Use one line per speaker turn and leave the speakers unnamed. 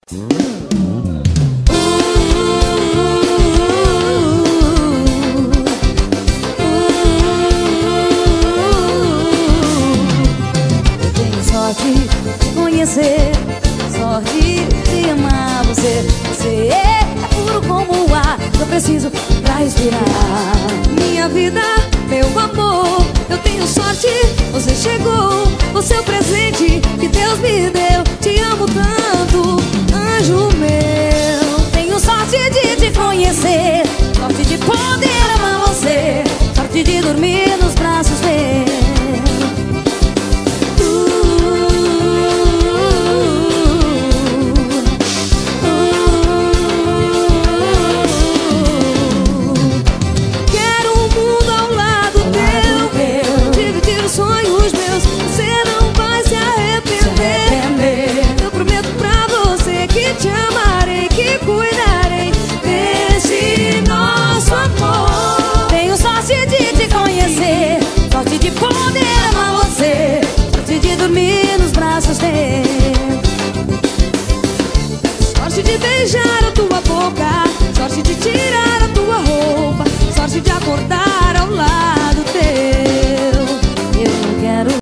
Tenho sorte de conhecer, sorte de amar você. Você é puro como o ar que eu preciso pra respirar. Minha vida, meu amor, eu tenho sorte, você chegou. Você é o presente que Deus me deu. Te amo tanto, anjo meu. Tenho sorte de te conhecer, sorte de poder amar você, sorte de dormir nos braços meus. Quero um mundo ao lado teu, dividir os sonhos meus. Você não vai se arrepender. Eu prometo pra você que te amarei, que cuidarei desse nosso amor. Tenho sorte de te conhecer, sorte de poder amar você, sorte de dormir nos braços teus, sorte de beijar